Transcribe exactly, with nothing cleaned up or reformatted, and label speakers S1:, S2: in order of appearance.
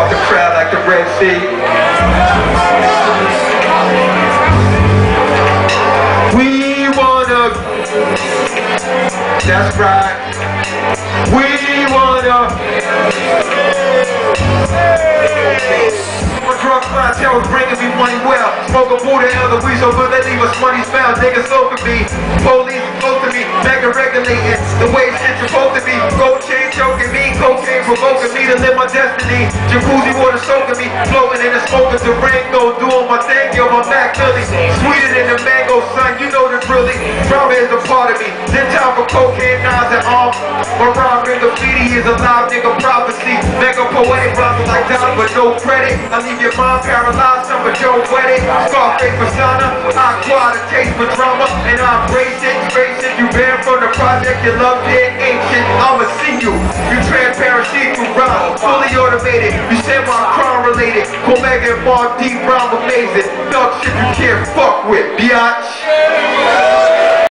S1: Off the crowd like the Red Sea. We wanna. That's right. We wanna. My drug clientele was bringing me money well. Smoke a Buddha and the weed so good they leave us money found. Niggas look at me. Police close to me. Mega regulating the way shit supposed to be. Gold chain choking me. Cocaine provoking me to live my destiny. Jacuzzi water soaking me. Floating in the smoke of Durango. Doing my thing, yo, my Mac Millie. Sweeter than the mango, son. You know this really. Trauma is a part of me. Then time for cocaine, knives and arms. My rhyme and graffiti is a live nigga prophecy. Mega poetic rhymes like down but no credit. I leave your mind paralyzed, some of Joe Wedding. Scarface persona, I acquire the taste for drama. And I embrace it, embrace it. You ran from the project, you love it, ancient. I'ma see you. You transparent, see through rhyme. Fully automated, you said my crime related. Omega and Mark, deep rhyme amazing. Thug shit you can't fuck with, biatch.